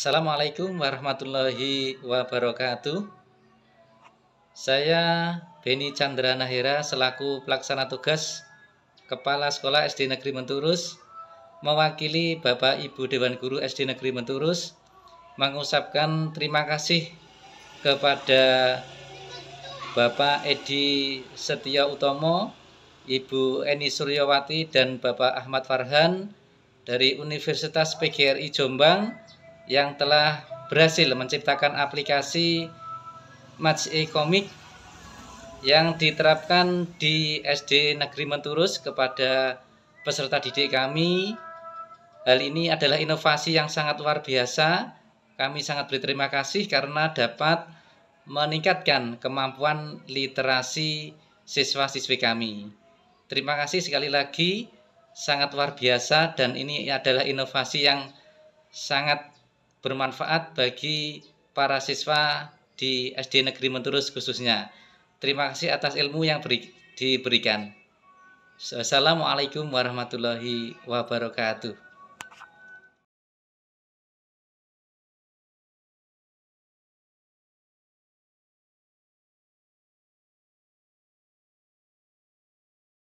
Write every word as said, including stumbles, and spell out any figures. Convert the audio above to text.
Assalamualaikum warahmatullahi wabarakatuh. Saya Beni Chandra Nahira selaku pelaksana tugas Kepala Sekolah S D Negeri Menturus, mewakili Bapak Ibu Dewan Guru S D Negeri Menturus, mengucapkan terima kasih kepada Bapak Edi Setia Utomo, Ibu Eni Suryawati, dan Bapak Ahmad Farhan dari Universitas P G R I Jombang yang telah berhasil menciptakan aplikasi Math E-Comic yang diterapkan di S D Negeri Menturus kepada peserta didik kami. Hal ini adalah inovasi yang sangat luar biasa. Kami sangat berterima kasih karena dapat meningkatkan kemampuan literasi siswa-siswi kami. Terima kasih sekali lagi, sangat luar biasa, dan ini adalah inovasi yang sangat bermanfaat bagi para siswa di S D Negeri Menturus khususnya. Terima kasih atas ilmu yang beri, diberikan. Assalamualaikum warahmatullahi wabarakatuh.